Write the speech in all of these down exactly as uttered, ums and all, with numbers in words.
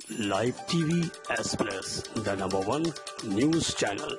Live TV S plus, the number one news channel.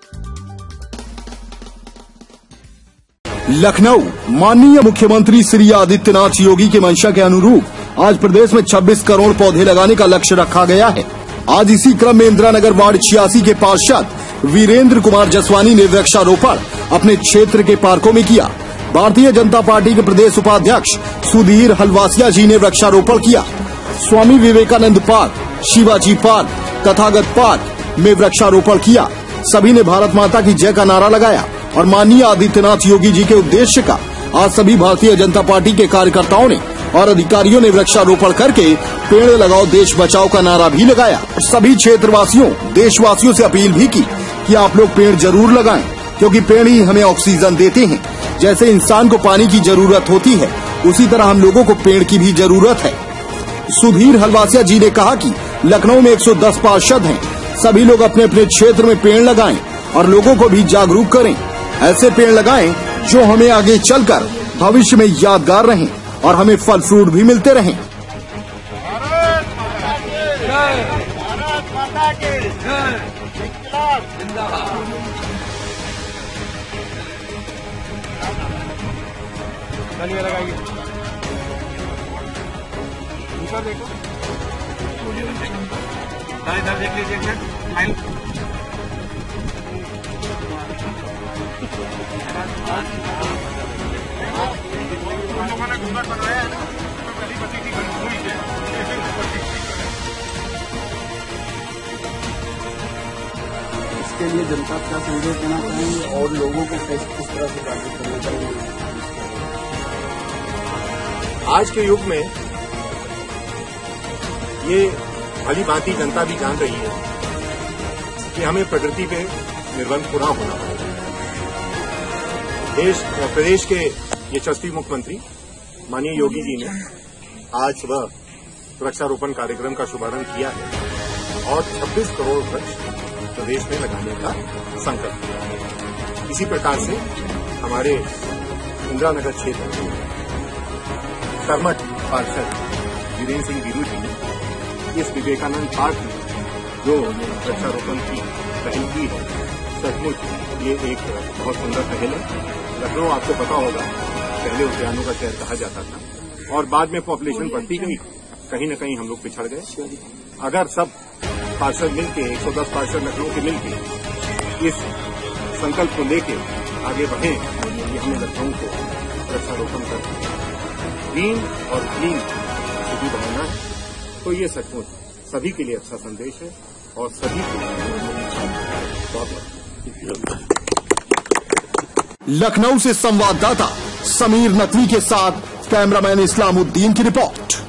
Lucknow. माननीय मुख्यमंत्री श्री आदित्यनाथ योगी के मंशा के अनुरूप आज प्रदेश में छब्बीस करोड़ पौधे लगाने का लक्ष्य रखा गया है। आज इसी क्रम में इंदिरा नगर वार्ड छियासी के पार्षद वीरेंद्र कुमार जसवानी ने वृक्षारोपण अपने क्षेत्र के पार्कों में किया। भारतीय जनता पार्टी के प्रदेश उपाध्यक्ष सुधीर हलवासिया जी ने वृक्षारोपण किया। Swami Vivekananda park, Shivaji park, Tathagat park में वृक्षारोपण किया। सभी ने भारत माता की जय का नारा लगाया और माननीय आदित्यनाथ योगी जी के उद्देश्य का आज सभी भारतीय जनता पार्टी के कार्यकर्ताओं ने और अधिकारियों ने वृक्षारोपण करके पेड़ लगाओ देश बचाओ का नारा भी लगाया। सभी क्षेत्रवासियों, देशवासियों से अपील भी की कि आप लोग पेड़ जरूर लगाएं, क्योंकि पेड़ ही हमें ऑक्सीजन देते हैं। जैसे इंसान को पानी की जरूरत होती है, उसी तरह हम लोगों को पेड़ की भी जरूरत है। सुधीर हलवासिया जी ने कहा कि लखनऊ में एक सौ दस पार्षद हैं। सभी लोग अपने अपने क्षेत्र में पेड़ लगाएं और लोगों को भी जागरूक करें। ऐसे पेड़ लगाएं जो हमें आगे चलकर भविष्य में यादगार रहें और हमें फल फ्रूट भी मिलते रहें। लगाइए दूसरा देखो, इधर देख लीजिए फाइल। लोगों ने घूंघट बनवाया है ना, गली बत्ती की हुई है। इसके लिए जनता का संदेश देना चाहिए और लोगों को किस तरह से जागरूक करना चाहिए। आज के युग में ये भली भांति जनता भी जान रही है कि हमें प्रकृति पे निर्बंध पूरा होना पड़ेगा। देश प्रदेश के यशस्वी मुख्यमंत्री माननीय योगी जी ने आज सुबह वृक्षारोपण कार्यक्रम का शुभारंभ किया है और छब्बीस करोड़ वृक्ष प्रदेश में लगाने का संकल्प किया है। इसी प्रकार से हमारे इंदिरा नगर क्षेत्र में कर्मठ पार्षद वीरेंद्र सिंह वीरू जी ने इस विवेकानंद पार्क में जो वृक्षारोपण की पहल की है, सचमुच ये एक बहुत सुंदर पहल है। लखनऊ आपको पता होगा पहले उद्यानों का शहर कहा जाता था और बाद में पॉपुलेशन बढ़ती गई, कहीं न कहीं हम लोग पिछड़ गए। अगर सब पार्षद मिलके, एक सौ दस पार्षद लखनऊ के मिलके इस संकल्प को लेके आगे बढ़े कि हमें लखनऊ को वृक्षारोपण कर ग्रीन और क्लीन सिटी बनाना है, तो ये सचमुच सभी के लिए अच्छा संदेश है और सभी के लिए। लखनऊ से संवाददाता समीर नकवी के साथ कैमरामैन इस्लामुद्दीन की रिपोर्ट।